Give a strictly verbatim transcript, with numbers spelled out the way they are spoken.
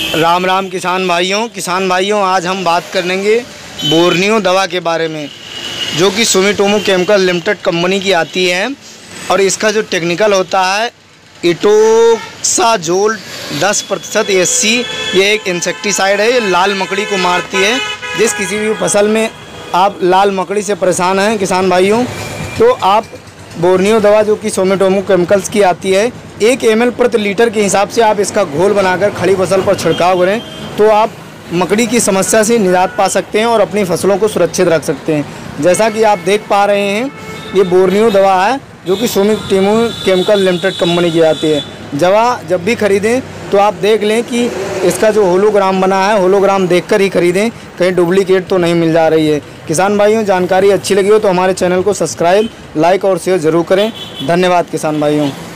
राम राम किसान भाइयों किसान भाइयों आज हम बात करेंगे बोर्नियो दवा के बारे में, जो कि सुमिटोमो केमिकल लिमिटेड कंपनी की आती है। और इसका जो टेक्निकल होता है इटोक्साजोल दस प्रतिशत एस सी। ये एक इंसेक्टिसाइड है, ये लाल मकड़ी को मारती है। जिस किसी भी फसल में आप लाल मकड़ी से परेशान हैं किसान भाइयों, तो आप बोर्नियो दवा जो कि सुमिटोमो केमिकल्स की आती है, एक एम एल प्रति लीटर के हिसाब से आप इसका घोल बनाकर खड़ी फसल पर छिड़काव करें तो आप मकड़ी की समस्या से निजात पा सकते हैं और अपनी फसलों को सुरक्षित रख सकते हैं। जैसा कि आप देख पा रहे हैं, ये बोर्नियो दवा है जो कि सुमिटोमो केमिकल लिमिटेड कंपनी की आती है। दवा जब भी खरीदें तो आप देख लें कि इसका जो होलोग्राम बना है, होलोग्राम देखकर ही खरीदें, कहीं डुप्लीकेट तो नहीं मिल जा रही है। किसान भाइयों, जानकारी अच्छी लगी हो तो हमारे चैनल को सब्सक्राइब, लाइक और शेयर ज़रूर करें। धन्यवाद किसान भाइयों।